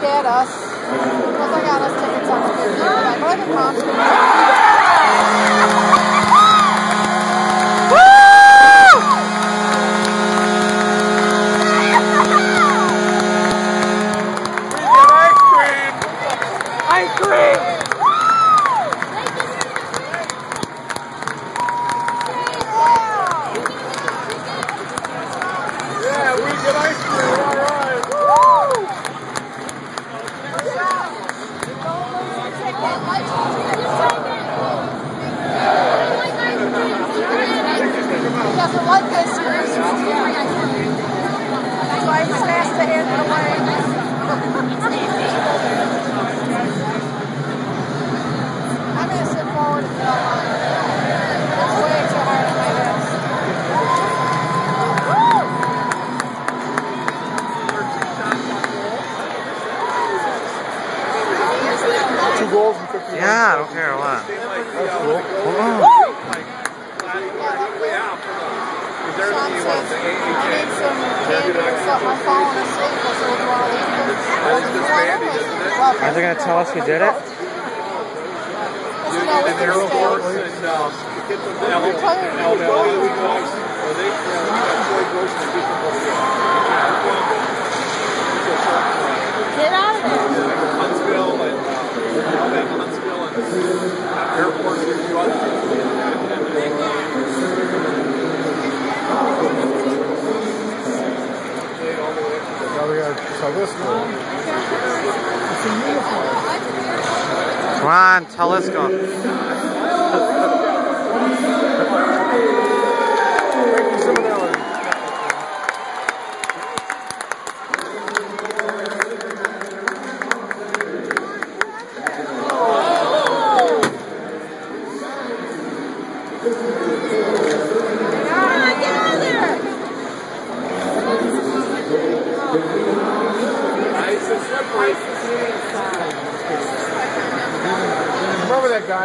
scared us because they got us tickets on the 50th. Like, look at Monster. Ice cream! Yeah, we get ice cream, alright! He doesn't like ice cream. That's why he's fast to hand it away. I'm going to sit forward if you don't mind. It's way too hard on my wrist. 2 goals and 50 Yeah, I don't care what. That's cool. Hold on. Sean says, I need some candy or something. I'm falling asleep. I said, well, do you want to leave? Are they going to tell us who did it? Get out of there. Huntsville and airports and a few other things. Now we got Talisker. It's a uniform. Come on, Talisker. Remember that guy?